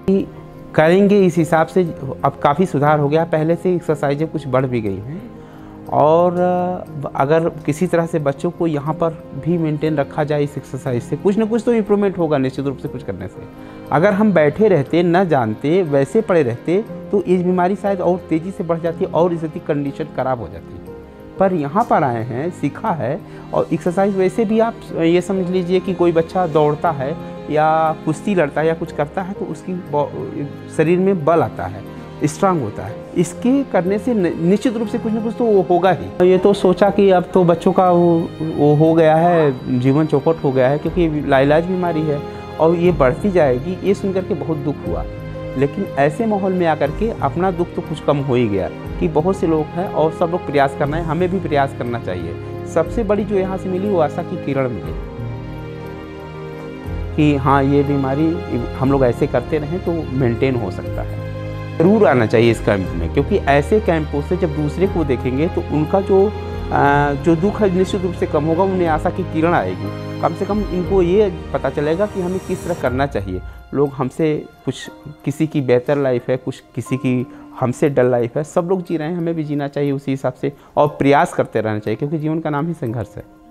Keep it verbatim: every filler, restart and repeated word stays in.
करेंगे इस हिसाब से अब काफ़ी सुधार हो गया, पहले से एक्सरसाइजें कुछ बढ़ भी गई हैं। और अगर किसी तरह से बच्चों को यहाँ पर भी मेंटेन रखा जाए इस एक्सरसाइज से, कुछ ना कुछ तो इम्प्रूवमेंट होगा निश्चित रूप से कुछ करने से। अगर हम बैठे रहते न जानते वैसे पड़े रहते तो ये बीमारी शायद और तेज़ी से बढ़ जाती और इसकी कंडीशन ख़राब हो जाती। पर यहाँ पर आए हैं, सीखा है, और एक्सरसाइज वैसे भी आप ये समझ लीजिए कि कोई बच्चा दौड़ता है या कुश्ती लड़ता है या कुछ करता है तो उसकी शरीर में बल आता है, स्ट्रांग होता है। इसके करने से निश्चित रूप से कुछ ना कुछ तो वो होगा ही। ये तो सोचा कि अब तो बच्चों का वो, वो हो गया है, जीवन चौपट हो गया है, क्योंकि लाइलाज बीमारी है और ये बढ़ती जाएगी, ये सुन करके बहुत दुख हुआ। लेकिन ऐसे माहौल में आकर के अपना दुख तो कुछ कम हो ही गया कि बहुत से लोग हैं और सब लोग प्रयास करना है, हमें भी प्रयास करना चाहिए। सबसे बड़ी जो यहाँ से मिली वो आशा की किरण मिली कि हाँ, ये बीमारी हम लोग ऐसे करते रहें तो मेंटेन हो सकता है। ज़रूर आना चाहिए इस कैंप में, क्योंकि ऐसे कैंपों से जब दूसरे को देखेंगे तो उनका जो आ, जो दुख है निश्चित रूप से कम होगा, उन्हें आशा की किरण आएगी। कम से कम इनको ये पता चलेगा कि हमें किस तरह करना चाहिए। लोग हमसे कुछ, किसी की बेहतर लाइफ है, कुछ किसी की हमसे डल लाइफ है, सब लोग जी रहे हैं, हमें भी जीना चाहिए उसी हिसाब से और प्रयास करते रहना चाहिए, क्योंकि जीवन का नाम ही संघर्ष है।